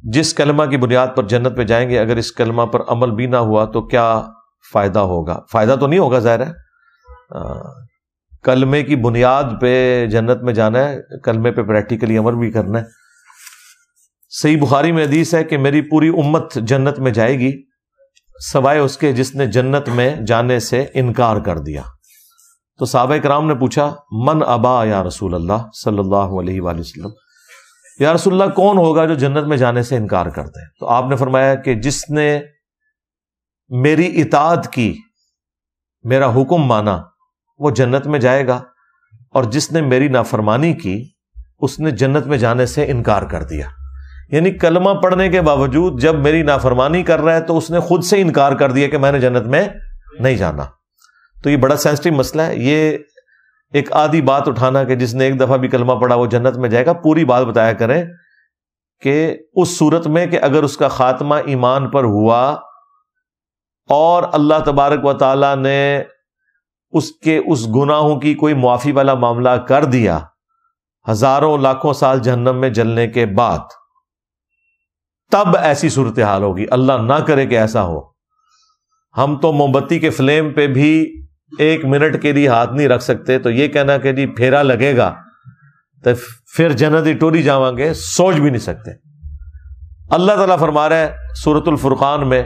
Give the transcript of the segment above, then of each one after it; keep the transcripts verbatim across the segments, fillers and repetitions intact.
جس کلمہ کی بنیاد پر جنت پہ جائیں گے، اگر اس کلمہ پر عمل بھی نہ ہوا تو کیا فائدہ ہوگا؟ فائدہ تو نہیں ہوگا ظاہر ہے، کلمے کی بنیاد پہ جنت میں جانا ہے، کلمے پہ پریکٹیکلی عمل بھی کرنا ہے۔ صحیح بخاری میں حدیث ہے کہ میری پوری امت جنت میں جائے گی سوائے اس کے جس نے جنت میں جانے سے انکار کر دیا۔ تو صحابہ کرام نے پوچھا من ابا یا رسول اللہ صلی اللہ علیہ وآلہ وسلم، یا رسول اللہ کون ہوگا جو جنت میں جانے سے انکار کرتے ہیں؟ تو آپ نے فرمایا کہ جس نے میری اطاعت کی، میرا حکم مانا، وہ جنت میں جائے گا، اور جس نے میری نافرمانی کی اس نے جنت میں جانے سے انکار کر دیا۔ یعنی کلمہ پڑھنے کے باوجود جب میری نافرمانی کر رہا ہے تو اس نے خود سے انکار کر دیا کہ میں نے جنت میں نہیں جانا۔ تو یہ بڑا سینسٹیو مسئلہ ہے، یہ ایک آدھی بات اٹھانا کہ جس نے ایک دفعہ بھی کلمہ پڑھا وہ جنت میں جائے گا، پوری بات بتایا کریں کہ اس صورت میں کہ اگر اس کا خاتمہ ایمان پر ہوا اور اللہ تبارک و تعالی نے اس کے اس گناہوں کی کوئی معافی والا معاملہ کر دیا ہزاروں لاکھوں سال جہنم میں جلنے کے بعد، تب ایسی صورتحال ہوگی۔ اللہ نہ کرے کہ ایسا ہو۔ ہم تو موم بتی کے فلیم پہ بھی ایک منٹ کے لیے ہاتھ نہیں رکھ سکتے، تو یہ کہنا کہ جی پھیرا لگے گا تو پھر جنت ہی ٹوری جاؤں گے، سوچ بھی نہیں سکتے۔ اللہ تعالیٰ فرما رہا ہے سورۃ الفرقان میں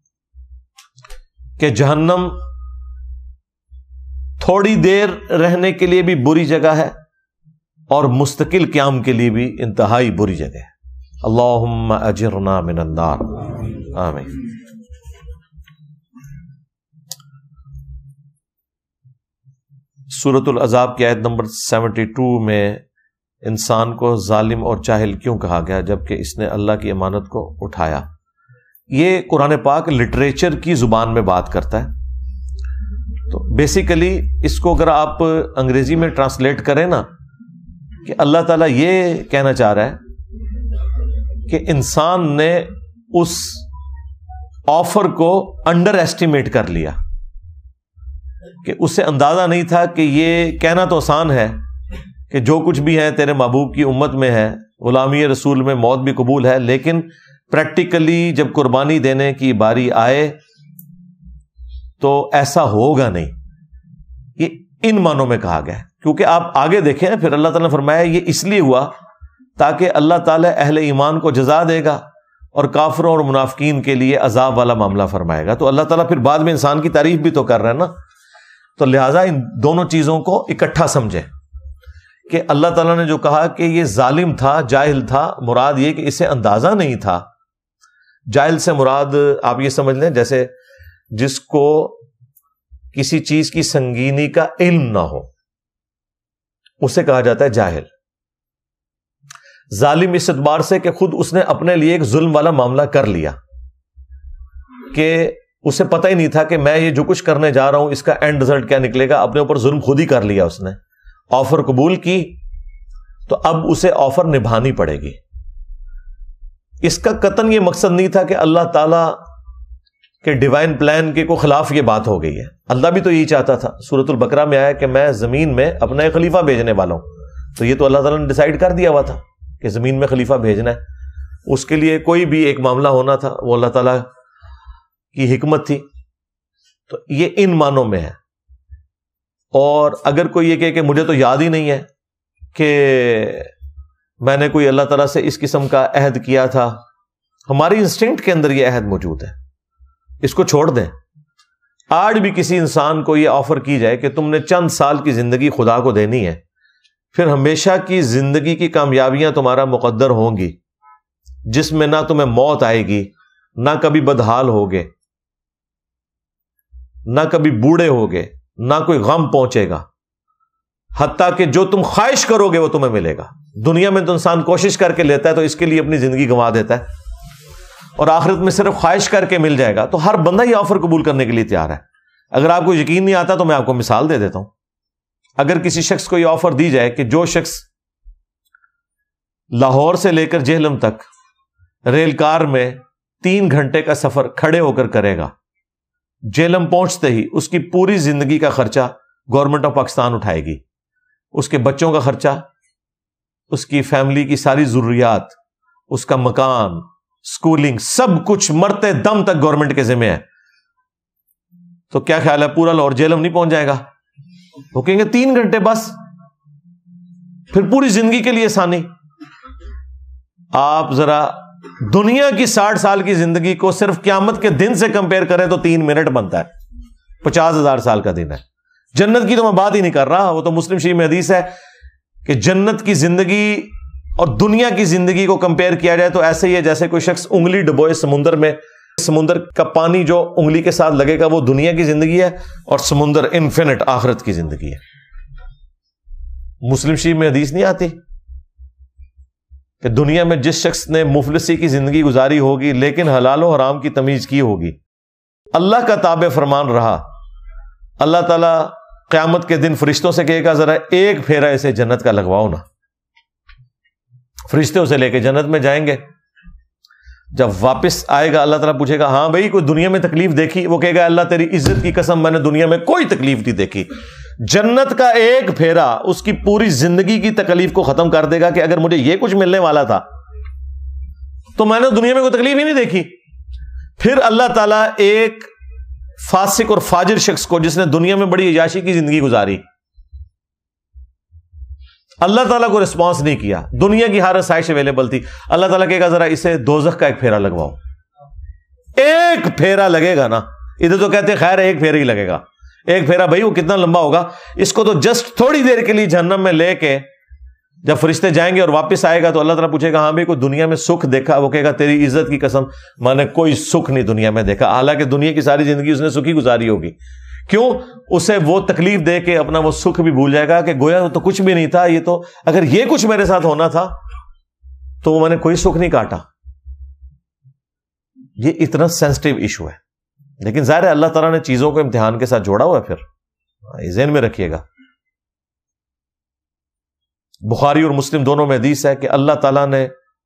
کہ جہنم تھوڑی دیر رہنے کے لیے بھی بری جگہ ہے اور مستقل قیام کے لیے بھی انتہائی بری جگہ ہے۔ اللہم اجرنا من النار، آمین۔ سورۃ العذاب کی آیت نمبر سیونٹی ٹو میں انسان کو ظالم اور جاہل کیوں کہا گیا جبکہ اس نے اللہ کی امانت کو اٹھایا؟ یہ قرآن پاک لٹریچر کی زبان میں بات کرتا ہے۔ تو بیسیکلی اس کو اگر آپ انگریزی میں ٹرانسلیٹ کریں نا، کہ اللہ تعالیٰ یہ کہنا چاہ رہا ہے کہ انسان نے اس آفر کو انڈر ایسٹیمیٹ کر لیا، کہ اسے اندازہ نہیں تھا کہ یہ کہنا تو آسان ہے کہ جو کچھ بھی ہے تیرے محبوب کی امت میں ہے، غلامی رسول میں موت بھی قبول ہے، لیکن پریکٹیکلی جب قربانی دینے کی باری آئے تو ایسا ہوگا نہیں۔ یہ ان معنوں میں کہا گیا ہے، کیونکہ آپ آگے دیکھیں پھر اللہ تعالیٰ نے فرمایا یہ اس لیے ہوا تاکہ اللہ تعالیٰ اہل ایمان کو جزا دے گا اور کافروں اور منافقین کے لیے عذاب والا معاملہ فرمائے گا۔ تو اللہ تعالیٰ پھر بعد میں انسان کی تعریف بھی تو کر رہا ہے نا، تو لہٰذا ان دونوں چیزوں کو اکٹھا سمجھیں کہ اللہ تعالیٰ نے جو کہا کہ یہ ظالم تھا، جاہل تھا، مراد یہ کہ اسے اندازہ نہیں تھا۔ جاہل سے مراد آپ یہ سمجھ لیں جیسے جس کو کسی چیز کی سنگینی کا علم نہ ہو، اسے کہا جاتا ہے جاہل۔ ظالم اس اعتبار سے کہ خود اس نے اپنے لیے ایک ظلم والا معاملہ کر لیا، کہ اسے پتہ ہی نہیں تھا کہ میں یہ جو کچھ کرنے جا رہا ہوں اس کا اینڈ رزلٹ کیا نکلے گا، اپنے اوپر ظلم خود ہی کر لیا۔ اس نے آفر قبول کی تو اب اسے آفر نبھانی پڑے گی۔ اس کا قطعاً یہ مقصد نہیں تھا کہ اللہ تعالیٰ کے ڈیوائن پلان کے کو خلاف یہ بات ہو گئی ہے، اللہ بھی تو یہی چاہتا تھا۔ سورۃ البقرہ میں آیا کہ میں زمین میں اپنا ایک خلیفہ بھیجنے والا ہوں، تو یہ تو اللہ تعالیٰ نے ڈیسائیڈ کر دیا ہوا تھا کہ زمین میں خلیفہ بھیجنا ہے۔ اس کے لیے کوئی بھی ایک معاملہ ہونا تھا، وہ اللہ تعالیٰ کی حکمت تھی۔ تو یہ ان معنوں میں ہے۔ اور اگر کوئی یہ کہے کہ مجھے تو یاد ہی نہیں ہے کہ میں نے کوئی اللہ تعالیٰ سے اس قسم کا عہد کیا تھا، ہماری انسٹنکٹ کے اندر یہ عہد موجود ہے، اس کو چھوڑ دیں۔ آج بھی کسی انسان کو یہ آفر کی جائے کہ تم نے چند سال کی زندگی خدا کو دینی ہے، پھر ہمیشہ کی زندگی کی کامیابیاں تمہارا مقدر ہوں گی، جس میں نہ تمہیں موت آئے گی، نہ کبھی بدحال ہوگے، نہ کبھی بوڑھے ہوگے، نہ کوئی غم پہنچے گا، حتیٰ کہ جو تم خواہش کرو گے وہ تمہیں ملے گا۔ دنیا میں تو انسان کوشش کر کے لیتا ہے تو اس کے لیے اپنی زندگی گنوا دیتا ہے، اور آخرت میں صرف خواہش کر کے مل جائے گا۔ تو ہر بندہ یہ آفر قبول کرنے کے لیے تیار ہے۔ اگر آپ کو یقین نہیں آتا تو میں آپ کو مثال دے دیتا ہوں۔ اگر کسی شخص کو یہ آفر دی جائے کہ جو شخص لاہور سے لے کر جہلم تک ریل کار میں تین گھنٹے کا سفر کھڑے ہو کر کرے گا، جہلم پہنچتے ہی اس کی پوری زندگی کا خرچہ گورنمنٹ آف پاکستان اٹھائے گی، اس کے بچوں کا خرچہ، اس کی فیملی کی ساری ضروریات، اس کا مکان، اسکولنگ سب کچھ مرتے دم تک گورنمنٹ کے ذمہ ہے، تو کیا خیال ہے پورا لاہور جیلم نہیں پہنچ جائے گا؟ وہ کہیں گے تین گھنٹے بس، پھر پوری زندگی کے لیے آسانی۔ آپ ذرا دنیا کی ساٹھ سال کی زندگی کو صرف قیامت کے دن سے کمپیئر کریں تو تین منٹ بنتا ہے، پچاس ہزار سال کا دن ہے۔ جنت کی تو میں بات ہی نہیں کر رہا، وہ تو مسلم شریف میں حدیث ہے کہ جنت کی زندگی اور دنیا کی زندگی کو کمپیئر کیا جائے تو ایسے ہی ہے جیسے کوئی شخص انگلی ڈبوئے سمندر میں، سمندر کا پانی جو انگلی کے ساتھ لگے گا وہ دنیا کی زندگی ہے، اور سمندر انفینٹ آخرت کی زندگی ہے۔ مسلم شریف میں حدیث نہیں آتی کہ دنیا میں جس شخص نے مفلسی کی زندگی گزاری ہوگی لیکن حلال و حرام کی تمیز کی ہوگی، اللہ کا تابع فرمان رہا، اللہ تعالیٰ قیامت کے دن فرشتوں سے کہے گا ذرا ایک پھیرا اسے جنت کا لگواؤ نا، فرشتے اسے لے کے جنت میں جائیں گے۔ جب واپس آئے گا اللہ تعالیٰ پوچھے گا ہاں بھائی کوئی دنیا میں تکلیف دیکھی؟ وہ کہے گا اللہ تیری عزت کی قسم میں نے دنیا میں کوئی تکلیف نہیں دیکھی۔ جنت کا ایک پھیرا اس کی پوری زندگی کی تکلیف کو ختم کر دے گا کہ اگر مجھے یہ کچھ ملنے والا تھا تو میں نے دنیا میں کوئی تکلیف ہی نہیں دیکھی۔ پھر اللہ تعالیٰ ایک فاسق اور فاجر شخص کو جس نے دنیا میں بڑی عیاشی کی زندگی گزاری، اللہ تعالیٰ کو رسپانس نہیں کیا، دنیا کی ہر آسائش اویلیبل تھی، اللہ تعالیٰ کہے گا ذرا اسے دوزخ کا ایک پھیرا لگواؤ۔ ایک پھیرا لگے گا نا، ادھر تو کہتے ہیں خیر ایک پھیرا ہی لگے گا، ایک پھیرا بھائی وہ کتنا لمبا ہوگا، اس کو تو جسٹ تھوڑی دیر کے لیے جہنم میں لے کے جب فرشتے جائیں گے اور واپس آئے گا تو اللہ تعالیٰ پوچھے گا ہاں بھائی کوئی دنیا میں سکھ دیکھا؟ وہ کہے گا تیری عزت کی قسم میں نے کوئی سکھ نہیں دنیا میں دیکھا، حالانکہ دنیا کی ساری زندگی اس نے سکھی گزاری ہوگی۔ کیوں؟ اسے وہ تکلیف دے کے اپنا وہ سکھ بھی بھول جائے گا کہ گویا تو کچھ بھی نہیں تھا، یہ تو اگر یہ کچھ میرے ساتھ ہونا تھا تو میں نے کوئی سکھ نہیں کاٹا۔ یہ اتنا سینسٹیو ایشو ہے، لیکن ظاہر ہے اللہ تعالیٰ نے چیزوں کو امتحان کے ساتھ جوڑا ہوا ہے، پھر ذہن میں رکھیے گا۔ بخاری اور مسلم دونوں میں حدیث ہے کہ اللہ تعالیٰ نے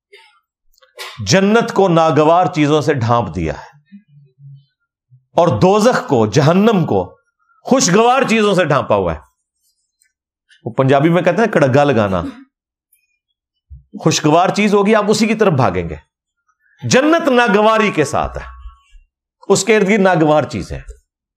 جنت کو ناگوار چیزوں سے ڈھانپ دیا ہے اور دوزخ کو، جہنم کو خوشگوار چیزوں سے ڈھانپا ہوا ہے۔ وہ پنجابی میں کہتے ہیں کڑگا لگانا، خوشگوار چیز ہوگی آپ اسی کی طرف بھاگیں گے۔ جنت ناگواری کے ساتھ ہے، اس کے ارد گرد ناگوار چیز ہے۔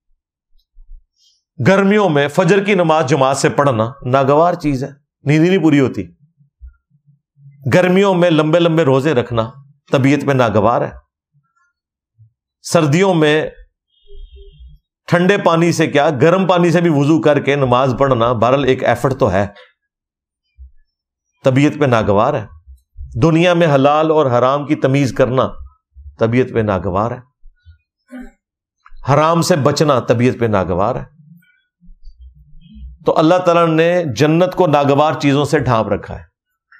گرمیوں میں فجر کی نماز جماعت سے پڑھنا ناگوار چیز ہے، نیند ہی نہیں پوری ہوتی۔ گرمیوں میں لمبے لمبے روزے رکھنا طبیعت میں ناگوار ہے۔ سردیوں میں ٹھنڈے پانی سے کیا گرم پانی سے بھی وضو کر کے نماز پڑھنا بہرحال ایک ایفرٹ تو ہے، طبیعت پہ ناگوار ہے۔ دنیا میں حلال اور حرام کی تمیز کرنا طبیعت پہ ناگوار ہے، حرام سے بچنا طبیعت پہ ناگوار ہے۔ تو اللہ تعالیٰ نے جنت کو ناگوار چیزوں سے ڈھانپ رکھا ہے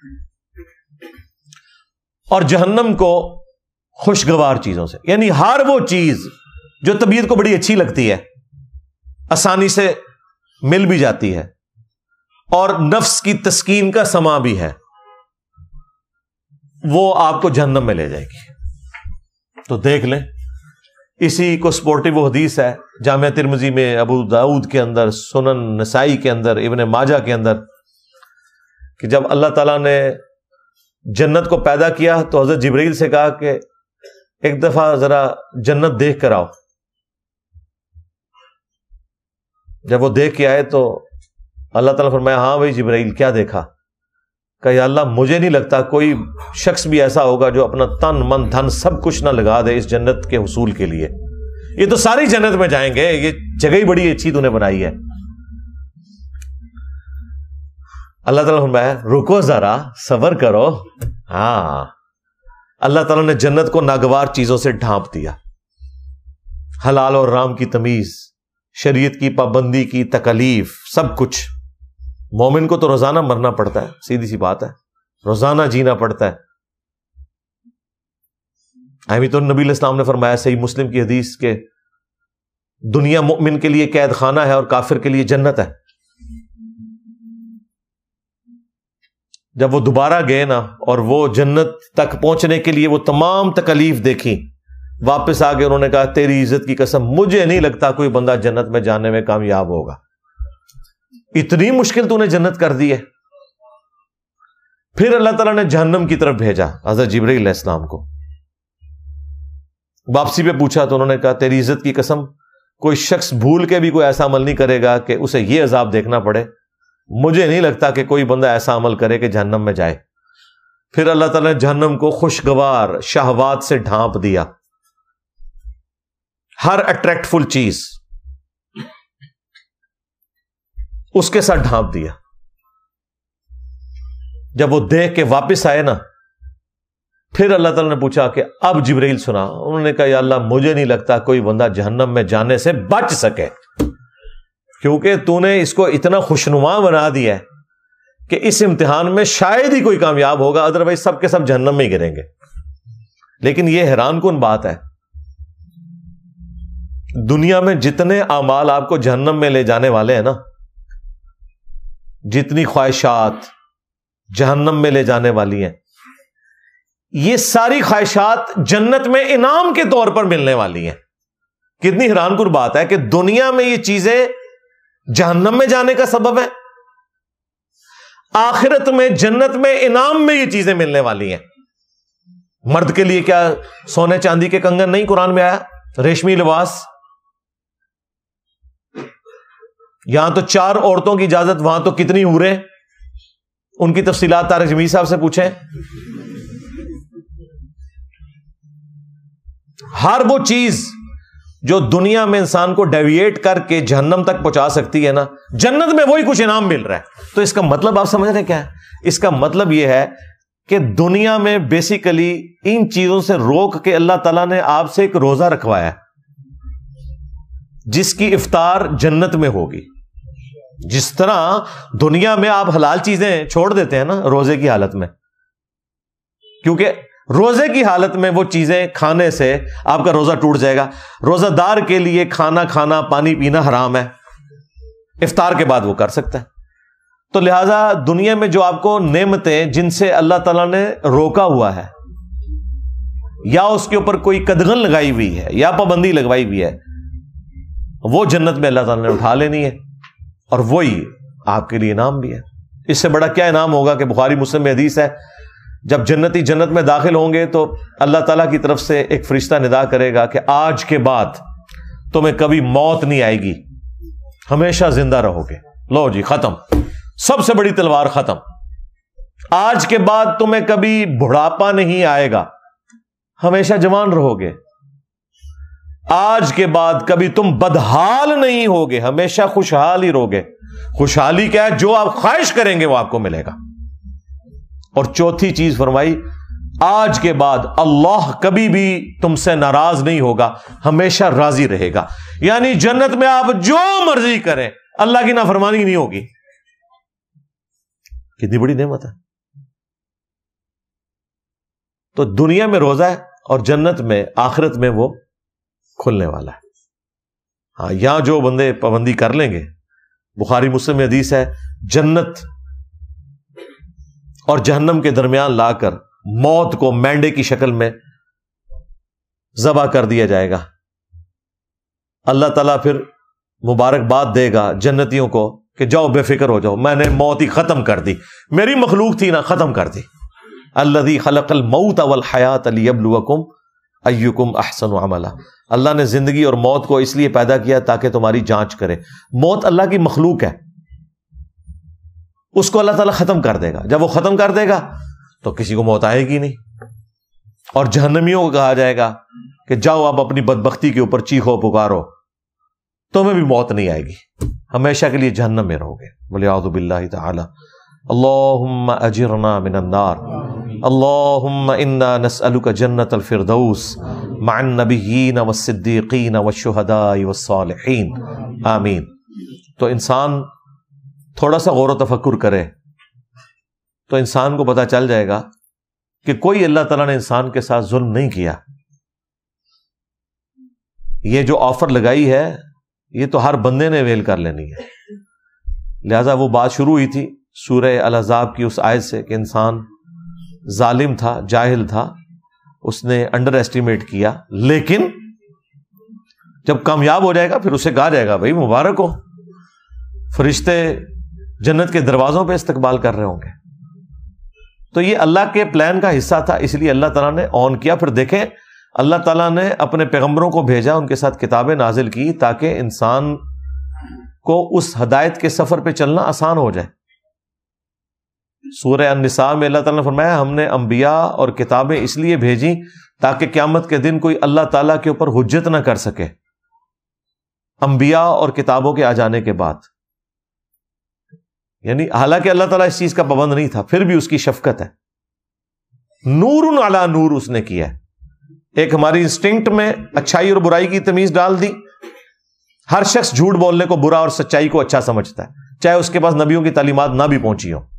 اور جہنم کو خوشگوار چیزوں سے، یعنی ہر وہ چیز جو طبیعت کو بڑی اچھی لگتی ہے، آسانی سے مل بھی جاتی ہے اور نفس کی تسکین کا سما بھی ہے، وہ آپ کو جہنم میں لے جائے گی۔ تو دیکھ لیں، اسی کو سپورٹیو حدیث ہے جامعہ ترمذی میں، ابو داؤد کے اندر، سنن نسائی کے اندر، ابن ماجہ کے اندر، کہ جب اللہ تعالیٰ نے جنت کو پیدا کیا تو حضرت جبرائیل سے کہا کہ ایک دفعہ ذرا جنت دیکھ کر آؤ۔ جب وہ دیکھ کے آئے تو اللہ تعالیٰ فرمایا ہاں بھائی جبرائیل کیا دیکھا؟ کہ یا اللہ مجھے نہیں لگتا کوئی شخص بھی ایسا ہوگا جو اپنا تن من دھن سب کچھ نہ لگا دے اس جنت کے حصول کے لیے، یہ تو ساری جنت میں جائیں گے، یہ جگہ ہی بڑی اچھی تو نے بنائی ہے۔ اللہ تعالیٰ فرمایا رکو ذرا صبر کرو۔ ہاں، اللہ تعالیٰ نے جنت کو ناگوار چیزوں سے ڈھانپ دیا، حلال اور حرام کی تمیز، شریعت کی پابندی کی تکلیف، سب کچھ۔ مومن کو تو روزانہ مرنا پڑتا ہے، سیدھی سی بات ہے، روزانہ جینا پڑتا ہے۔ احمد النبی علیہ السلام نے فرمایا صحیح مسلم کی حدیث کے دنیا مومن کے لیے قید خانہ ہے اور کافر کے لیے جنت ہے۔ جب وہ دوبارہ گئے نا اور وہ جنت تک پہنچنے کے لیے وہ تمام تکلیف دیکھی، واپس آ کے انہوں نے کہا تیری عزت کی قسم مجھے نہیں لگتا کوئی بندہ جنت میں جانے میں کامیاب ہوگا، اتنی مشکل تو نے جنت کر دی ہے۔ پھر اللہ تعالیٰ نے جہنم کی طرف بھیجا حضرت جبرائیل علیہ السلام کو واپسی پہ پوچھا تو انہوں نے کہا تیری عزت کی قسم کوئی شخص بھول کے بھی کوئی ایسا عمل نہیں کرے گا کہ اسے یہ عذاب دیکھنا پڑے، مجھے نہیں لگتا کہ کوئی بندہ ایسا عمل کرے کہ جہنم میں جائے۔ پھر اللہ تعالیٰ نے جہنم کو خوشگوار شہوات سے ڈھانپ دیا، ہر اٹریکٹ فل چیز اس کے ساتھ ڈھانپ دیا۔ جب وہ دیکھ کے واپس آئے نا، پھر اللہ تعالیٰ نے پوچھا کہ اب جبرائیل سنا، انہوں نے کہا یا اللہ مجھے نہیں لگتا کوئی بندہ جہنم میں جانے سے بچ سکے، کیونکہ تو نے اس کو اتنا خوشنما بنا دیا ہے کہ اس امتحان میں شاید ہی کوئی کامیاب ہوگا، ادروائز سب کے سب جہنم میں ہی گریں گے۔ لیکن یہ حیران کن بات ہے، دنیا میں جتنے اعمال آپ کو جہنم میں لے جانے والے ہیں نا، جتنی خواہشات جہنم میں لے جانے والی ہیں، یہ ساری خواہشات جنت میں انعام کے طور پر ملنے والی ہیں۔ کتنی حیران کن بات ہے کہ دنیا میں یہ چیزیں جہنم میں جانے کا سبب ہے، آخرت میں جنت میں انعام میں یہ چیزیں ملنے والی ہیں۔ مرد کے لیے کیا سونے چاندی کے کنگن نہیں قرآن میں آیا، ریشمی لباس؟ یہاں تو چار عورتوں کی اجازت، وہاں تو کتنی حوریں، ان کی تفصیلات طارق جمیل صاحب سے پوچھیں۔ ہر وہ چیز جو دنیا میں انسان کو ڈیویٹ کر کے جہنم تک پہنچا سکتی ہے نا، جنت میں وہی کچھ انعام مل رہا ہے۔ تو اس کا مطلب آپ سمجھ رہے ہیں کیا ہے؟ اس کا مطلب یہ ہے کہ دنیا میں بیسیکلی ان چیزوں سے روک کے اللہ تعالیٰ نے آپ سے ایک روزہ رکھوایا جس کی افطار جنت میں ہوگی۔ جس طرح دنیا میں آپ حلال چیزیں چھوڑ دیتے ہیں نا روزے کی حالت میں، کیونکہ روزے کی حالت میں وہ چیزیں کھانے سے آپ کا روزہ ٹوٹ جائے گا۔ روزہ دار کے لیے کھانا کھانا پانی پینا حرام ہے، افطار کے بعد وہ کر سکتا ہے۔ تو لہذا دنیا میں جو آپ کو نعمتیں جن سے اللہ تعالیٰ نے روکا ہوا ہے، یا اس کے اوپر کوئی قدغن لگائی ہوئی ہے یا پابندی لگوائی ہوئی ہے، وہ جنت میں اللہ تعالیٰ نے اٹھا لینی ہے، اور وہی آپ کے لیے انعام بھی ہے۔ اس سے بڑا کیا انعام ہوگا کہ بخاری مسلم میں حدیث ہے، جب جنتی جنت میں داخل ہوں گے تو اللہ تعالیٰ کی طرف سے ایک فرشتہ ندا کرے گا کہ آج کے بعد تمہیں کبھی موت نہیں آئے گی، ہمیشہ زندہ رہو گے۔ لو جی ختم، سب سے بڑی تلوار ختم۔ آج کے بعد تمہیں کبھی بڑھاپا نہیں آئے گا، ہمیشہ جوان رہو گے۔ آج کے بعد کبھی تم بدحال نہیں ہوگے، ہمیشہ خوشحال ہی رہو گے۔ خوشحالی کیا ہے؟ جو آپ خواہش کریں گے وہ آپ کو ملے گا۔ اور چوتھی چیز فرمائی، آج کے بعد اللہ کبھی بھی تم سے ناراض نہیں ہوگا، ہمیشہ راضی رہے گا۔ یعنی جنت میں آپ جو مرضی کریں، اللہ کی نافرمانی نہیں ہوگی۔ کتنی بڑی نعمت ہے۔ تو دنیا میں روزہ ہے اور جنت میں آخرت میں وہ کھلنے والا ہے۔ ہاں، یہاں جو بندے پابندی کر لیں گے، بخاری مسلم میں حدیث ہے، جنت اور جہنم کے درمیان لا کر موت کو مینڈے کی شکل میں ذبح کر دیا جائے گا۔ اللہ تعالیٰ پھر مبارکباد دے گا جنتیوں کو کہ جاؤ بے فکر ہو جاؤ، میں نے موت ہی ختم کر دی، میری مخلوق تھی نا، ختم کر دی۔ الذی خلق الموت والحیات لیبلوکم ایکم احسن عملا۔ اللہ نے زندگی اور موت کو اس لیے پیدا کیا تاکہ تمہاری جانچ کرے۔ موت اللہ کی مخلوق ہے، اس کو اللہ تعالیٰ ختم کر دے گا۔ جب وہ ختم کر دے گا تو کسی کو موت آئے گی نہیں، اور جہنمیوں کو کہا جائے گا کہ جاؤ آپ اپنی بدبختی کے اوپر چیخو پکارو، تمہیں بھی موت نہیں آئے گی، ہمیشہ کے لیے جہنم میں رہو گے۔ ولیعوذ باللہ تعالی۔ اللہم اجرنا من النار، اللہم انا نسألک جنت الفردوس مع النبیین والصدیقین والشہداء والصالحین، آمین۔ تو انسان تھوڑا سا غور و تفکر کرے تو انسان کو پتہ چل جائے گا کہ کوئی اللہ تعالیٰ نے انسان کے ساتھ ظلم نہیں کیا۔ یہ جو آفر لگائی ہے یہ تو ہر بندے نے ویل کر لینی ہے۔ لہذا وہ بات شروع ہوئی تھی سورہ الاحزاب کی اس آیت سے کہ انسان ظالم تھا، جاہل تھا، اس نے انڈر ایسٹیمیٹ کیا، لیکن جب کامیاب ہو جائے گا پھر اسے کہا جائے گا بھائی مبارک ہو، فرشتے جنت کے دروازوں پہ استقبال کر رہے ہوں گے۔ تو یہ اللہ کے پلان کا حصہ تھا، اس لیے اللہ تعالیٰ نے آن کیا۔ پھر دیکھیں اللہ تعالیٰ نے اپنے پیغمبروں کو بھیجا، ان کے ساتھ کتابیں نازل کی تاکہ انسان کو اس ہدایت کے سفر پہ چلنا آسان ہو جائے۔ سورہ النساء میں اللہ تعالیٰ نے فرمایا ہم نے انبیاء اور کتابیں اس لیے بھیجی تاکہ قیامت کے دن کوئی اللہ تعالیٰ کے اوپر حجت نہ کر سکے، انبیاء اور کتابوں کے آ جانے کے بعد۔ یعنی حالانکہ اللہ تعالیٰ اس چیز کا پابند نہیں تھا، پھر بھی اس کی شفقت ہے۔ نور علی نور اس نے کیا ہے۔ ایک ہماری انسٹنکٹ میں اچھائی اور برائی کی تمیز ڈال دی۔ ہر شخص جھوٹ بولنے کو برا اور سچائی کو اچھا سمجھتا ہے، چاہے اس کے پاس نبیوں کی تعلیمات نہ بھی پہنچی ہوں۔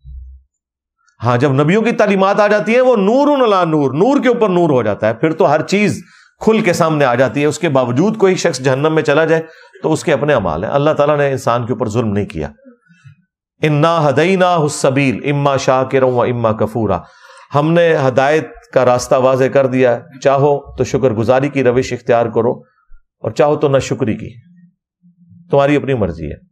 ہاں جب نبیوں کی تعلیمات آ جاتی ہیں وہ نور علی نور، نور کے اوپر نور ہو جاتا ہے، پھر تو ہر چیز کھل کے سامنے آ جاتی ہے۔ اس کے باوجود کوئی شخص جہنم میں چلا جائے تو اس کے اپنے اعمال ہیں، اللہ تعالیٰ نے انسان کے اوپر ظلم نہیں کیا۔ انا ہدیناہ السبیل اما شاکرا و اما کفورا، ہم نے ہدایت کا راستہ واضح کر دیا، چاہو تو شکر گزاری کی روش اختیار کرو اور چاہو تو نہ شکری کی، تمہاری اپنی مرضی ہے۔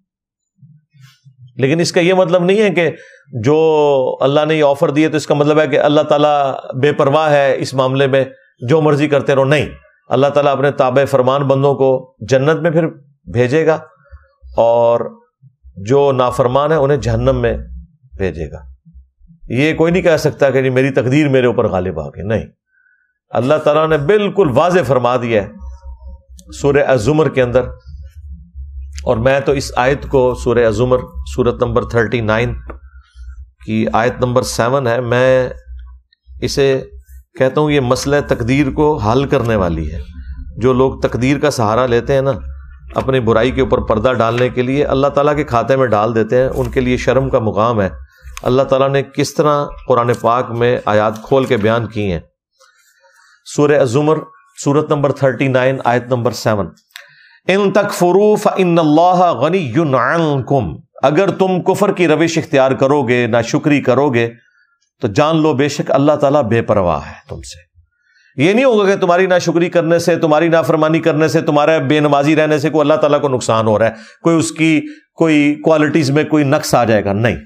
لیکن اس کا یہ مطلب نہیں ہے کہ جو اللہ نے یہ آفر دیے تو اس کا مطلب ہے کہ اللہ تعالیٰ بے پرواہ ہے اس معاملے میں، جو مرضی کرتے رہو۔ نہیں، اللہ تعالیٰ اپنے تابع فرمان بندوں کو جنت میں پھر بھیجے گا اور جو نافرمان ہے انہیں جہنم میں بھیجے گا۔ یہ کوئی نہیں کہہ سکتا کہ میری تقدیر میرے اوپر غالب آ گئی، نہیں، اللہ تعالیٰ نے بالکل واضح فرما دیا ہے سورہ الزمر کے اندر۔ اور میں تو اس آیت کو سورہ الزمر سورت نمبر تھرٹی نائن کی آیت نمبر سیون ہے، میں اسے کہتا ہوں یہ مسئلہ تقدیر کو حل کرنے والی ہے۔ جو لوگ تقدیر کا سہارا لیتے ہیں نا اپنی برائی کے اوپر پردہ ڈالنے کے لیے، اللہ تعالیٰ کے کھاتے میں ڈال دیتے ہیں، ان کے لیے شرم کا مقام ہے۔ اللہ تعالیٰ نے کس طرح قرآن پاک میں آیات کھول کے بیان کی ہیں۔ سورہ الزمر سورت نمبر تھرٹی نائن آیت نمبر سیون، ان تکفروا فإن اللہ غنی عنکم، اگر تم کفر کی روش اختیار کرو گے، ناشکری کرو گے تو جان لو بے شک اللہ تعالیٰ بے پرواہ ہے تم سے۔ یہ نہیں ہوگا کہ تمہاری ناشکری کرنے سے، تمہاری نافرمانی کرنے سے، تمہارے بے نمازی رہنے سے کوئی اللہ تعالیٰ کو نقصان ہو رہا ہے، کوئی اس کی کوئی کوالٹیز میں کوئی نقص آ جائے گا، نہیں۔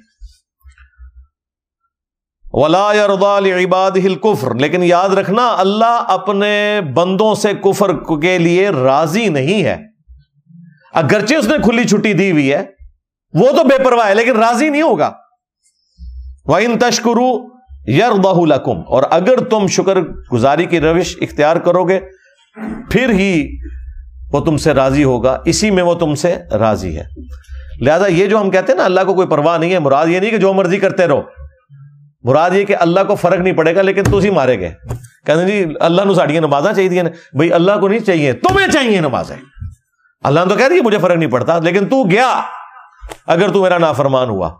وَلَا يَرْضَى لِعِبَادِهِ الْكُفْرَ، لیکن یاد رکھنا اللہ اپنے بندوں سے کفر کے لیے راضی نہیں ہے۔ اگرچہ اس نے کھلی چھٹی دی ہوئی ہے، وہ تو بے پرواہ ہے لیکن راضی نہیں ہوگا۔ وَإِن تَشْكُرُوا يَرْضَهُ لَكُمْ، اور اگر تم شکر گزاری کی روش اختیار کرو گے پھر ہی وہ تم سے راضی ہوگا، اسی میں وہ تم سے راضی ہے۔ لہذا یہ جو ہم کہتے ہیں نا اللہ کو کوئی پرواہ نہیں ہے، مراد یہ نہیں کہ جو مرضی کرتے رہو، مراد یہ کہ اللہ کو فرق نہیں پڑے گا لیکن تسی مارے گئے، کہتے جی اللہ نو ساڑیاں نمازاں چاہیے، بھائی اللہ کو نہیں چاہیے، تمہیں چاہیے نمازیں۔ اللہ نے تو کہہ دیا مجھے فرق نہیں پڑتا، لیکن تو گیا اگر تو میرا نافرمان ہوا۔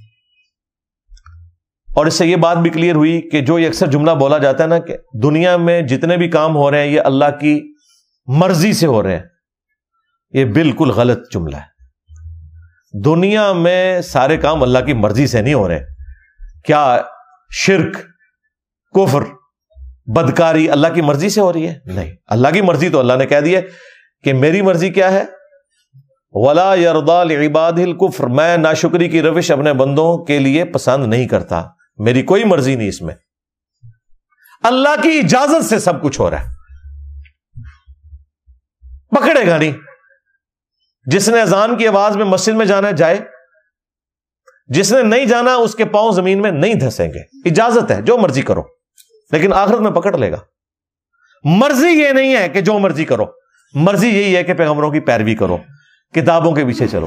اور اس سے یہ بات بھی کلیئر ہوئی کہ جو یہ اکثر جملہ بولا جاتا ہے نا کہ دنیا میں جتنے بھی کام ہو رہے ہیں یہ اللہ کی مرضی سے ہو رہے ہیں، یہ بالکل غلط جملہ ہے۔ دنیا میں سارے کام اللہ کی مرضی سے نہیں ہو رہے۔ کیا شرک، کفر، بدکاری اللہ کی مرضی سے ہو رہی ہے؟ نہیں، اللہ کی مرضی تو اللہ نے کہہ دی ہے کہ میری مرضی کیا ہے، وَلَا يَرْضَى لِعِبَادِهِ الْكُفْرَ، میں ناشکری کی روش اپنے بندوں کے لیے پسند نہیں کرتا، میری کوئی مرضی نہیں اس میں، اللہ کی اجازت سے سب کچھ ہو رہا ہے، پکڑے گا نہیں۔ جس نے اذان کی آواز میں مسجد میں جانا ہے جائے، جس نے نہیں جانا اس کے پاؤں زمین میں نہیں دھسیں گے، اجازت ہے، جو مرضی کرو، لیکن آخرت میں پکڑ لے گا۔ مرضی یہ نہیں ہے کہ جو مرضی کرو، مرضی یہی ہے کہ پیغمبروں کی پیروی کرو، کتابوں کے پیچھے چلو۔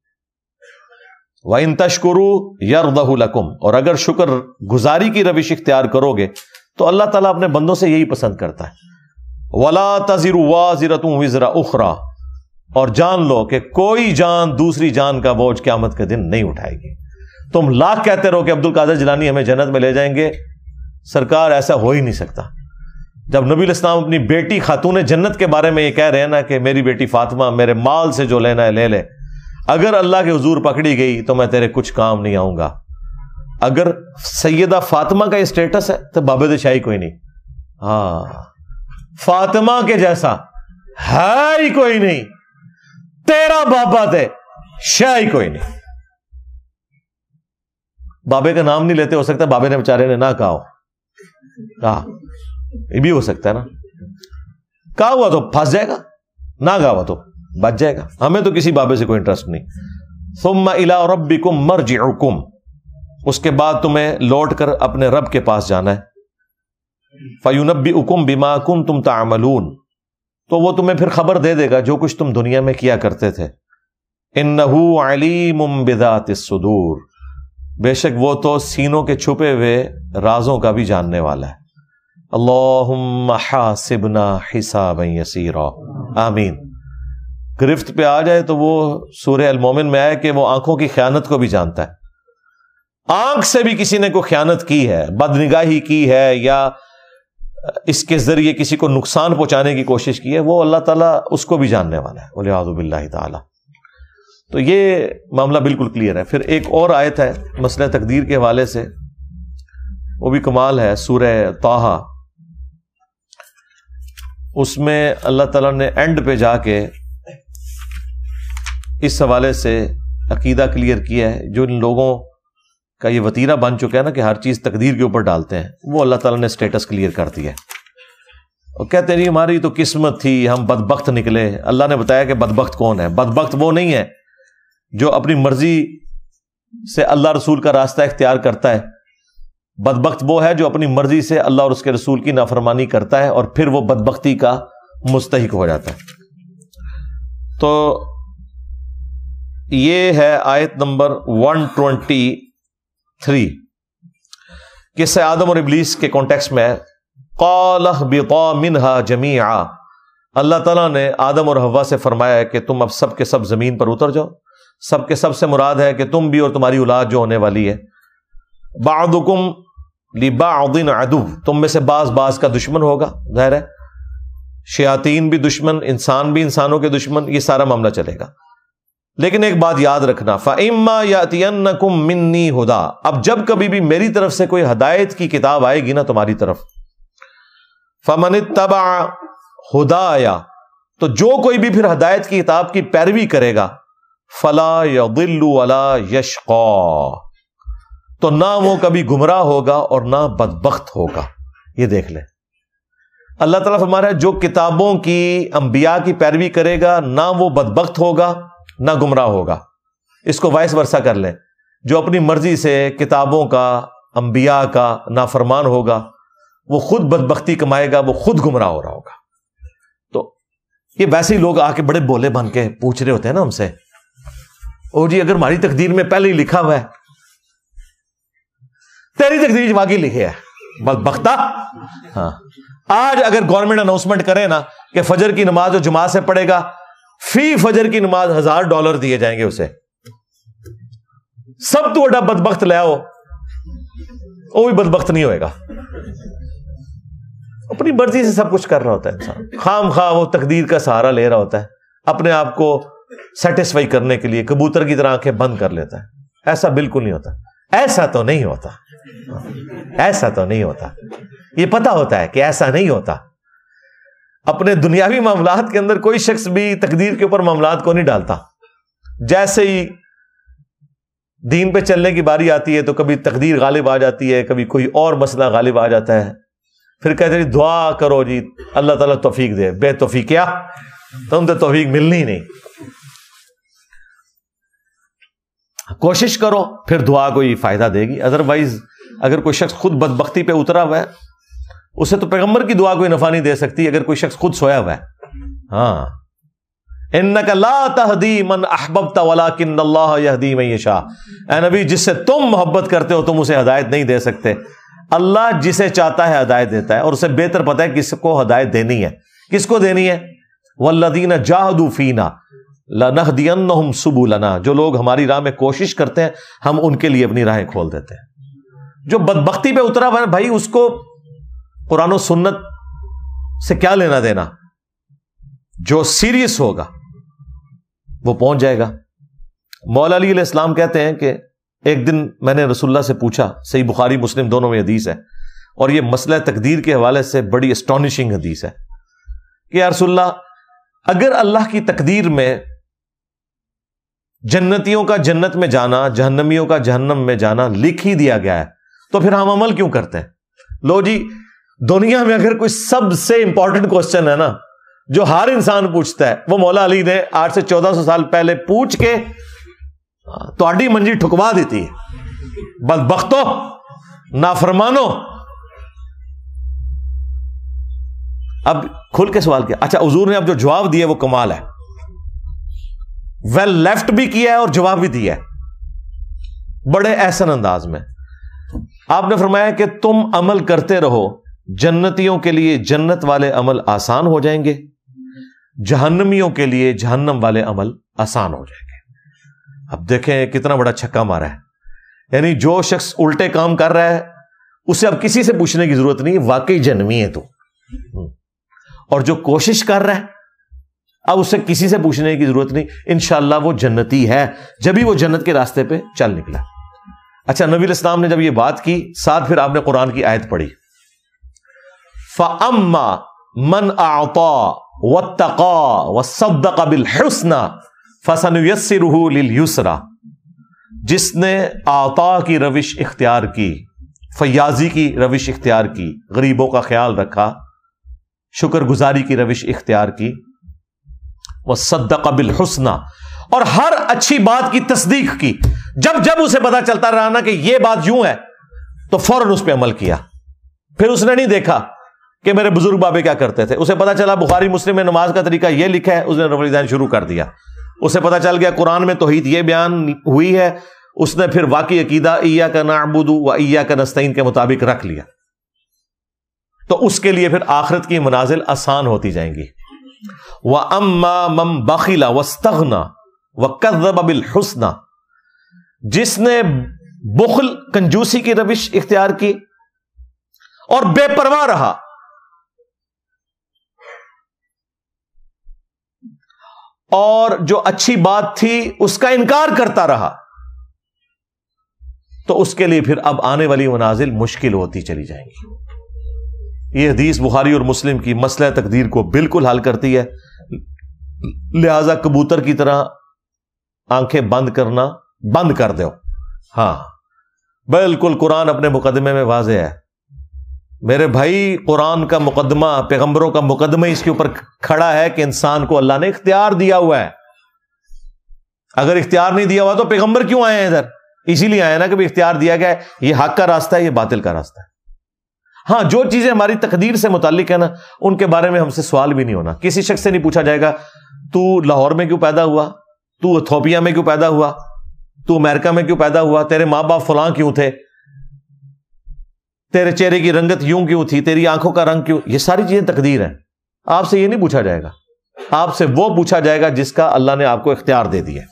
وَإِن تَشْكُرُوا يَرْضَهُ لَكُمْ، اور اگر شکر گزاری کی روش اختیار کرو گے تو اللہ تعالیٰ اپنے بندوں سے یہی پسند کرتا ہے۔ وَلَا تَزِرُ وَازِرَةٌ وِزْرَ أُخْرَى، اور جان لو کہ کوئی جان دوسری جان کا بوجھ قیامت کے دن نہیں اٹھائے گی۔ تم لاکھ کہتے رہو کہ عبد القادر جیلانی ہمیں جنت میں لے جائیں گے، سرکار ایسا ہو ہی نہیں سکتا۔ جب نبی علیہ السلام اپنی بیٹی خاتون جنت کے بارے میں یہ کہہ رہے ہیں نا کہ میری بیٹی فاطمہ میرے مال سے جو لینا ہے لے لے، اگر اللہ کے حضور پکڑی گئی تو میں تیرے کچھ کام نہیں آؤں گا۔ اگر سیدہ فاطمہ کا یہ اسٹیٹس ہے تو بابد شاہی کوئی نہیں، ہاں فاطمہ کے جیسا ہے ہی کوئی نہیں، تیرا بابا تے شاہ ہی کوئی نہیں۔ بابے کا نام نہیں لیتے، ہو سکتا ہے بابے نے بیچارے نے نہ کہا ہو، کہا یہ بھی ہو سکتا ہے نا۔ کہا ہوا تو پھنس جائے گا، نہ کہا ہوا تو بچ جائے گا. ہمیں تو کسی بابے سے کوئی انٹرسٹ نہیں. ثم الی ربکم مرجعکم، اس کے بعد تمہیں لوٹ کر اپنے رب کے پاس جانا ہے. فینبئکم بما کنتم تعملون، تو وہ تمہیں پھر خبر دے دے گا جو کچھ تم دنیا میں کیا کرتے تھے. انہ علیم بذات الصدور، بے شک وہ تو سینوں کے چھپے ہوئے رازوں کا بھی جاننے والا ہے. اللہم حاسبنا حسابا یسیرا، آمین. گرفت پہ آ جائے تو وہ سورہ المومن میں آئے کہ وہ آنکھوں کی خیانت کو بھی جانتا ہے. آنکھ سے بھی کسی نے کوئی خیانت کی ہے، بدنگاہی کی ہے، یا اس کے ذریعے کسی کو نقصان پہنچانے کی کوشش کی ہے، وہ اللہ تعالیٰ اس کو بھی جاننے والا ہے. والعیاذ باللہ تعالی. تو یہ معاملہ بالکل کلیئر ہے. پھر ایک اور آیت ہے مسئلہ تقدیر کے حوالے سے، وہ بھی کمال ہے، سورہ طٰہٰ. اس میں اللہ تعالیٰ نے اینڈ پہ جا کے اس حوالے سے عقیدہ کلیئر کیا ہے. جو ان لوگوں کا یہ وتیرہ بن چکا ہے نا کہ ہر چیز تقدیر کے اوپر ڈالتے ہیں، وہ اللہ تعالیٰ نے سٹیٹس کلیئر کر دیا ہے. اور کہتے ہیں ہماری تو قسمت تھی، ہم بدبخت نکلے. اللہ نے بتایا کہ بدبخت کون ہے. بدبخت وہ نہیں ہے جو اپنی مرضی سے اللہ رسول کا راستہ اختیار کرتا ہے. بدبخت وہ ہے جو اپنی مرضی سے اللہ اور اس کے رسول کی نافرمانی کرتا ہے اور پھر وہ بدبختی کا مستحق ہو جاتا ہے. تو یہ ہے آیت نمبر ایک سو تیئیس، قصہ آدم اور ابلیس کے کانٹیکسٹ میں. قال اهبطا منها جميعا، اللہ تعالیٰ نے آدم اور حوا سے فرمایا ہے کہ تم اب سب کے سب زمین پر اتر جاؤ. سب کے سب سے مراد ہے کہ تم بھی اور تمہاری اولاد جو ہونے والی ہے. بعضکم لبعض عدو، تم میں سے بعض بعض کا دشمن ہوگا. ظاہر ہے شیاطین بھی دشمن، انسان بھی انسانوں کے دشمن، یہ سارا معاملہ چلے گا. لیکن ایک بات یاد رکھنا، فَإِمَّا يَأْتِيَنَّكُم مِّنِّي هُدًى، اب جب کبھی بھی میری طرف سے کوئی ہدایت کی کتاب آئے گی نا تمہاری طرف، فَمَنِ اتَّبَعَ هُدَايَ، تو جو کوئی بھی پھر ہدایت کی کتاب کی پیروی کرے گا، فَلَا يَضِلُّ وَلَا يَشْقَى، تو نہ وہ کبھی گمراہ ہوگا اور نہ بدبخت ہوگا. یہ دیکھ لیں، اللہ تعالیٰ فرما رہا ہے جو کتابوں کی انبیاء کی پیروی کرے گا نہ وہ بدبخت ہوگا نہ گمراہ ہوگا. اس کو وائس ورثہ کر لیں، جو اپنی مرضی سے کتابوں کا انبیاء کا نافرمان ہوگا وہ خود بدبختی کمائے گا، وہ خود گمراہ ہو رہا ہوگا. تو یہ ویسے ہی لوگ آ کے بڑے بولے بن کے پوچھ رہے ہوتے ہیں نا ہم سے، او جی اگر ہماری تقدیر میں پہلے ہی لکھا ہوا ہے، تیری تقدیر واقعی لکھے ہے بدبختہ. ہاں آج اگر گورنمنٹ اناؤنسمنٹ کرے نا کہ فجر کی نماز جو جماعت سے پڑھے گا فی فجر کی نماز ہزار ڈالر دیے جائیں گے اسے، سب تو بڑا بدبخت لے آؤ، وہ بھی بدبخت نہیں ہوئے گا. اپنی مرضی سے سب کچھ کر رہا ہوتا ہے انسان، خام خواہ وہ تقدیر کا سہارا لے رہا ہوتا ہے اپنے آپ کو سیٹسفائی کرنے کے لیے، کبوتر کی طرح آنکھیں بند کر لیتا ہے. ایسا بالکل نہیں ہوتا، ایسا تو نہیں ہوتا، ایسا تو نہیں ہوتا. یہ پتا ہوتا ہے کہ ایسا نہیں ہوتا. اپنے دنیاوی معاملات کے اندر کوئی شخص بھی تقدیر کے اوپر معاملات کو نہیں ڈالتا. جیسے ہی دین پہ چلنے کی باری آتی ہے تو کبھی تقدیر غالب آ جاتی ہے، کبھی کوئی اور مسئلہ غالب آ جاتا ہے، پھر کہتے ہیں دعا کرو جی اللہ تعالیٰ توفیق دے. بے توفیق کیا، تم تو توفیق ملنی نہیں. کوشش کرو پھر دعا کوئی فائدہ دے گی. ادروائز اگر کوئی شخص خود بدبختی پہ اترا ہوا ہے اسے تو پیغمبر کی دعا کوئی نفع نہیں دے سکتی اگر کوئی شخص خود سویا ہوا ہے. ہاں انک لا تہدی من احببت ولکن اللہ یہدی من یشاء، اے نبی جس سے تم محبت کرتے ہو تم اسے ہدایت نہیں دے سکتے. اللہ جسے چاہتا ہے ہدایت دیتا ہے اور اسے بہتر پتہ ہے کس کو ہدایت دینی ہے. کس کو دینی ہے؟ والذین جاہدوا فینا لنہدینہم سبلنا، جو لوگ ہماری راہ میں کوشش کرتے ہیں ہم ان کے لیے اپنی راہیں کھول دیتے ہیں. جو بدبختی پہ اترا ہوا ہے بھائی اس کو قرآن و سنت سے کیا لینا دینا. جو سیریس ہوگا وہ پہنچ جائے گا. مولا علی علیہ السلام کہتے ہیں کہ ایک دن میں نے رسول اللہ سے پوچھا، صحیح بخاری مسلم دونوں میں حدیث ہے اور یہ مسئلہ تقدیر کے حوالے سے بڑی اسٹانشنگ حدیث ہے کہ یا رسول اللہ اگر اللہ کی تقدیر میں جنتیوں کا جنت میں جانا جہنمیوں کا جہنم میں جانا لکھ ہی دیا گیا ہے تو پھر ہم عمل کیوں کرتے ہیں؟ لو جی دنیا میں اگر کوئی سب سے امپورٹنٹ کوسچن ہے نا جو ہر انسان پوچھتا ہے وہ مولا علی نے آج سے چودہ سو سال پہلے پوچھ کے تہاڈی منجی ٹھکوا دیتی ہے. بدبختو، نافرمانو. اب کھل کے سوال کیا. اچھا حضور نے اب جو جواب دیا وہ کمال ہے، ویل لیفٹ بھی کیا ہے اور جواب بھی دیا ہے بڑے احسن انداز میں. آپ نے فرمایا کہ تم عمل کرتے رہو، جنتیوں کے لیے جنت والے عمل آسان ہو جائیں گے، جہنمیوں کے لیے جہنم والے عمل آسان ہو جائیں گے. اب دیکھیں کتنا بڑا چھکا مارا ہے. یعنی جو شخص الٹے کام کر رہا ہے اسے اب کسی سے پوچھنے کی ضرورت نہیں، واقعی جہنمی ہے تو. اور جو کوشش کر رہا ہے اب اسے کسی سے پوچھنے کی ضرورت نہیں، انشاءاللہ وہ جنتی ہے، جبھی وہ جنت کے راستے پہ چل نکلا. اچھا نبی علیہ السلام نے جب یہ بات کی، ساتھ پھر آپ نے قرآن کی آیت پڑھی، فَأَمَّا مَنْ أَعْطَى وَاتَّقَى وَصَدَّقَ بِالْحُسْنَى فَسَنُيَسِّرُهُ لِلْيُسْرَى. جس نے عطا کی روش اختیار کی، فیاضی کی روش اختیار کی، غریبوں کا خیال رکھا، شکر گزاری کی روش اختیار کی، وَصَدَّقَ بِالْحُسْنَى، اور ہر اچھی بات کی تصدیق کی. جب جب اسے پتا چلتا رہا نا کہ یہ بات یوں ہے تو فوراً اس پہ عمل کیا. پھر اس نے نہیں دیکھا کہ میرے بزرگ بابے کیا کرتے تھے، اسے پتا چلا بخاری مسلم میں نماز کا طریقہ یہ لکھا ہے، اس نے رفع الیدین شروع کر دیا. اسے پتا چل گیا قرآن میں توحید یہ بیان ہوئی ہے، اس نے پھر واقعی عقیدہ ایاک نعبد و ایاک نستعین کے مطابق رکھ لیا. تو اس کے لیے پھر آخرت کی منازل آسان ہوتی جائیں گی. وَأَمَّا مَن بَخِلَ وَاسْتَغْنَى وَكَذَّبَ بِالْحُسْنَى، جس نے بخل کنجوسی کی روش اختیار کی اور بے پرواہ رہا، اور جو اچھی بات تھی اس کا انکار کرتا رہا، تو اس کے لیے پھر اب آنے والی منازل مشکل ہوتی چلی جائیں گی. یہ حدیث بخاری اور مسلم کی مسئلہ تقدیر کو بالکل حل کرتی ہے. لہذا کبوتر کی طرح آنکھیں بند کرنا بند کر دو. ہاں بالکل قرآن اپنے مقدمے میں واضح ہے میرے بھائی. قرآن کا مقدمہ، پیغمبروں کا مقدمہ اس کے اوپر کھڑا ہے کہ انسان کو اللہ نے اختیار دیا ہوا ہے. اگر اختیار نہیں دیا ہوا تو پیغمبر کیوں آئے ہیں ادھر؟ اسی لیے آئے نا کہ بھی اختیار دیا گیا ہے، یہ حق کا راستہ ہے، یہ باطل کا راستہ ہے. ہاں جو چیزیں ہماری تقدیر سے متعلق ہے نا ان کے بارے میں ہم سے سوال بھی نہیں ہونا. کسی شخص سے نہیں پوچھا جائے گا تو لاہور میں کیوں پیدا ہوا، تو ایتھوپیا میں کیوں پیدا ہوا، تو امریکہ میں کیوں پیدا ہوا، تیرے ماں باپ فلاں کیوں تھے، تیرے چہرے کی رنگت یوں کیوں تھی، تیری آنکھوں کا رنگ کیوں. یہ ساری چیزیں تقدیر ہیں. آپ سے یہ نہیں پوچھا جائے گا، آپ سے وہ پوچھا جائے گا جس کا اللہ نے آپ کو اختیار دے دیا،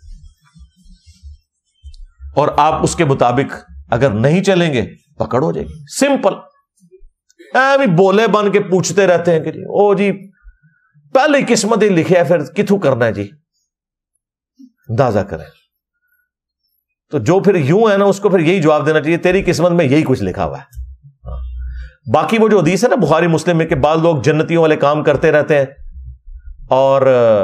اور آپ اس کے مطابق اگر نہیں چلیں گے پکڑ ہو جائے گی. سمپل. اے بولے بن کے پوچھتے رہتے ہیں کہ جی او جی پہلے قسمت ہی لکھے ہے، پھر کتوں کرنا ہے جی، اندازہ کریں. تو جو پھر یوں ہے نا اس کو پھر یہی جواب دینا چاہیے، تیری قسمت میں یہی کچھ لکھا ہوا ہے. باقی وہ جو حدیث ہے نا بخاری مسلم میں کہ بعض لوگ جنتیوں والے کام کرتے رہتے ہیں اور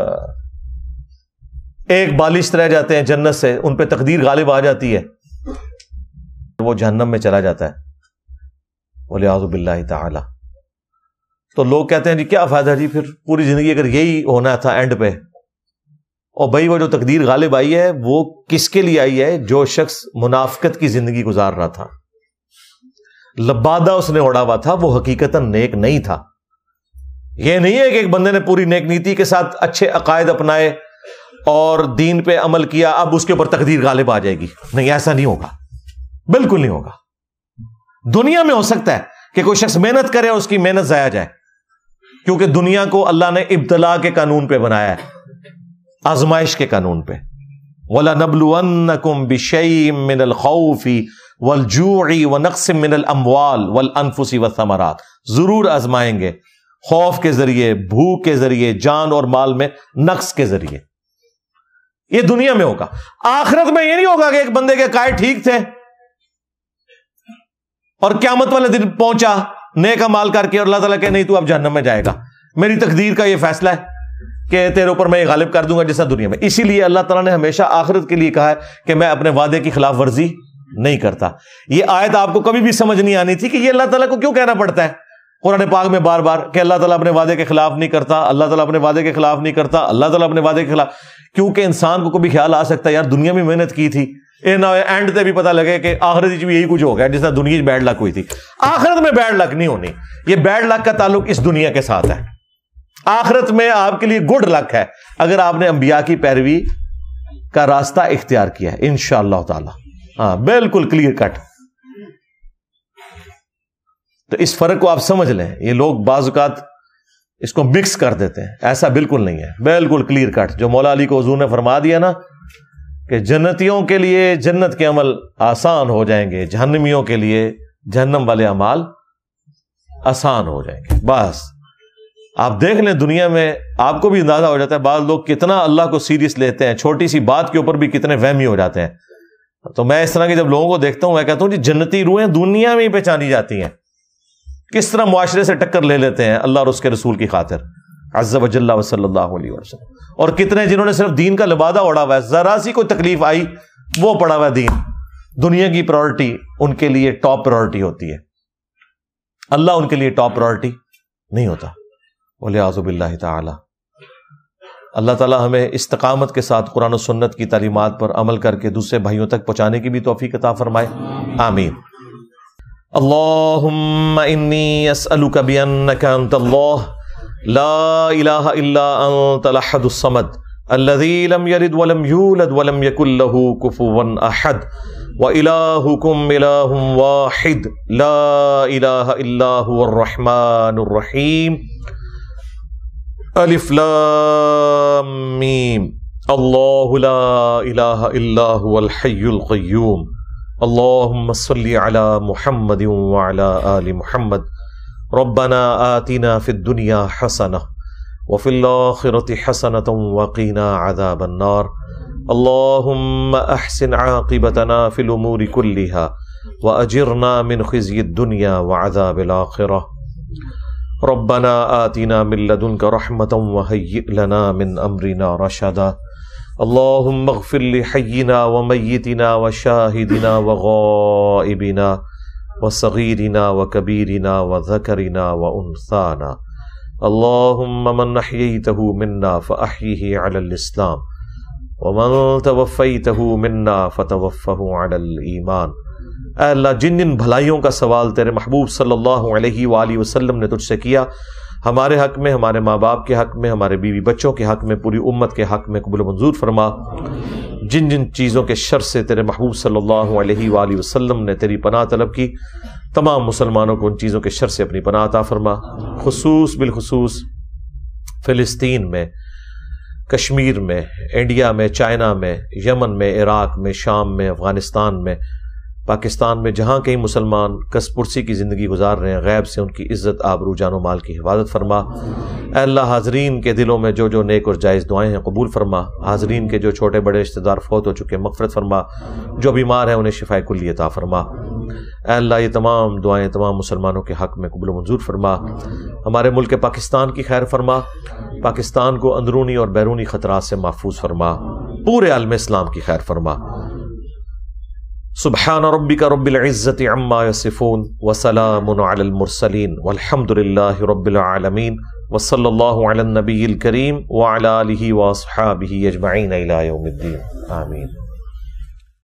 ایک بالشت رہ جاتے ہیں جنت سے، ان پہ تقدیر غالب آ جاتی ہے، وہ جہنم میں چلا جاتا ہے وَلِعَاذُ بِاللَّهِ تعالی. تو لوگ کہتے ہیں جی کیا فائدہ جی، پھر پوری زندگی اگر یہی ہونا تھا اینڈ پہ. اور بھائی وہ جو تقدیر غالب آئی ہے وہ کس کے لیے آئی ہے؟ جو شخص منافقت کی زندگی گزار رہا تھا، لبادہ اس نے اڑا ہوا تھا، وہ حقیقتاً نیک نہیں تھا. یہ نہیں ہے کہ ایک بندے نے پوری نیک نیتی کے ساتھ اچھے عقائد اپنائے اور دین پہ عمل کیا اب اس کے اوپر تقدیر غالب آ جائے گی. نہیں، ایسا نہیں ہوگا، بالکل نہیں ہوگا. دنیا میں ہو سکتا ہے کہ کوئی شخص محنت کرے اور اس کی محنت ضائع جائے، کیونکہ دنیا کو اللہ نے ابتلا کے قانون پہ بنایا ہے، آزمائش کے قانون پہ. وَلَنَبْلُوَنَّكُمْ بِشَيْءٍ مِّنَ الْخَوْفِ وَالْجُوعِ وَنَقْصٍ مِّنَ الْأَمْوَالِ وَالْأَنفُسِ وَالثَّمَرَاتِ. ضرور آزمائیں گے، خوف کے ذریعے، بھوک کے ذریعے، جان اور مال میں نقص کے ذریعے. یہ دنیا میں ہوگا. آخرت میں یہ نہیں ہوگا کہ ایک بندے کے قائد ٹھیک تھے اور قیامت والے دن پہنچا نیک مال کر کے اور اللہ تعالیٰ کہ نہیں تو اب جہنم میں جائے گا، میری تقدیر کا یہ فیصلہ ہے کہ تیرے اوپر میں یہ غالب کر دوں گا جیسا دنیا میں. اسی لیے اللہ تعالیٰ نے ہمیشہ آخرت کے لیے کہا ہے کہ میں اپنے وعدے کی خلاف ورزی نہیں کرتا. یہ آیت آپ کو کبھی بھی سمجھ نہیں آنی تھی کہ یہ اللہ تعالیٰ کو کیوں کہنا پڑتا ہے. قرآن پاک میں بار بار کہ اللہ تعالیٰ اپنے وعدے کے خلاف نہیں کرتا، اللہ تعالیٰ اپنے وعدے کے خلاف نہیں کرتا، اللہ تعالیٰ اپنے وعدے کے خلاف، کیونکہ انسان کو کبھی خیال آ سکتا ہے یار دنیا میں محنت کی تھی، اے نہ اینڈ تے بھی پتہ لگے کہ آخرت بھی یہی کچھ ہو گیا جس طرح دنیا بیڈ لک ہوئی تھی۔ آخرت میں بیڈ لک نہیں ہونی، یہ بیڈ لک کا تعلق اس دنیا کے ساتھ ہے۔ آخرت میں آپ کے لیے گڈ لک ہے اگر آپ نے انبیاء کی پیروی کا راستہ اختیار کیا ہے انشاءاللہ تعالی۔ ہاں بالکل کلیئر کٹ۔ تو اس فرق کو آپ سمجھ لیں، یہ لوگ بعض اوقات اس کو مکس کر دیتے ہیں، ایسا بالکل نہیں ہے، بالکل کلیئر کٹ۔ جو مولا علی کو حضور نے فرما دیا نا کہ جنتیوں کے لیے جنت کے عمل آسان ہو جائیں گے، جہنمیوں کے لیے جہنم والے اعمال آسان ہو جائیں گے، بس آپ دیکھ لیں دنیا میں آپ کو بھی اندازہ ہو جاتا ہے بعض لوگ کتنا اللہ کو سیریس لیتے ہیں، چھوٹی سی بات کے اوپر بھی کتنے وہمی ہو جاتے ہیں۔ تو میں اس طرح کے جب لوگوں کو دیکھتا ہوں میں کہتا ہوں جی جنتی روحیں دنیا میں ہی پہچانی جاتی ہیں، کس طرح معاشرے سے ٹکر لے لیتے ہیں اللہ اور اس کے رسول کی خاطر عز و جل و صلی اللہ علیہ وسلم، اور کتنے جنہوں نے صرف دین کا لبادہ اڑا ہوا ہے، ذرا سی کوئی تکلیف آئی وہ پڑا ہوا ہے دین، دنیا کی پرائورٹی ان کے لیے ٹاپ پرائورٹی ہوتی ہے، اللہ ان کے لیے ٹاپ پرائورٹی نہیں ہوتا۔ وَلِعَاذُ بِاللَّهِ تعالی۔ اللہ تعالی ہمیں استقامت کے ساتھ قرآن و سنت کی تعلیمات پر عمل کر کے دوسرے بھائیوں تک پہنچانے کی بھی توفیق عطا فرمائے، آمین۔ اللہم انی اسألک بأنک انت اللہ لا الہ الا انت الاحد الصمد الذی لم یلد ولم یولد ولم یکن له کفوا احد وإلہکم الہ واحد لا الہ الا هو الرحمن الرحیم الف لام میم اللہ لا الہ الا هو الحی القیوم اللہم صلی علی محمد وعلی آل محمد ربنا آتنا فی الدنیا حسنہ وفی الآخرة حسنة وقنا عذاب النار اللہم احسن عاقبتنا فی الامور كلها واجرنا من خزی الدنیا وعذاب الآخرة ربنا آتنا من لدنک رحمة وهیئ لنا من امرنا رشدا اللہم اغفر لحینا ومیتنا وشاہدنا وغائبنا وصغیرنا وکبیرنا وذکرنا وانثانا اللہم من احییتہ منا فاحیہ علی الاسلام ومن توفیتہ منا فتوفہ علی الایمان۔ اے اللہ جن جن بھلائیوں کا سوال تیرے محبوب صلی اللہ علیہ وآلہ وسلم نے تجھ سے کیا، ہمارے حق میں، ہمارے ماں باپ کے حق میں، ہمارے بیوی بچوں کے حق میں، پوری امت کے حق میں قبول و منظور فرما۔ جن جن چیزوں کے شر سے تیرے محبوب صلی اللہ علیہ وآلہ وسلم نے تیری پناہ طلب کی، تمام مسلمانوں کو ان چیزوں کے شر سے اپنی پناہ عطا فرما، خصوص بالخصوص فلسطین میں، کشمیر میں، انڈیا میں، چائنا میں، یمن میں، عراق میں، شام میں، افغانستان میں، پاکستان میں، جہاں کہیں مسلمان کس پرسی کی زندگی گزار رہے ہیں، غیب سے ان کی عزت، آبرو، جان و مال کی حفاظت فرما۔ اے اللہ حاضرین کے دلوں میں جو جو نیک اور جائز دعائیں ہیں قبول فرما، حاضرین کے جو چھوٹے بڑے رشتہ دار فوت ہو چکے مغفرت فرما، جو بیمار ہیں انہیں شفائے کلی عطا فرما۔ اے اللہ یہ تمام دعائیں تمام مسلمانوں کے حق میں قبول و منظور فرما، ہمارے ملک پاکستان کی خیر فرما، پاکستان کو اندرونی اور بیرونی خطرات سے محفوظ فرما، پورے عالم اسلام کی خیر فرما۔ سبحان ربک رب العزت عما یصفون وسلام علی المرسلین والحمد للہ رب العالمین وصلی اللہ علی النبی الکریم وعلی آلہ واصحابہ اجمعین الی یوم الدین، آمین۔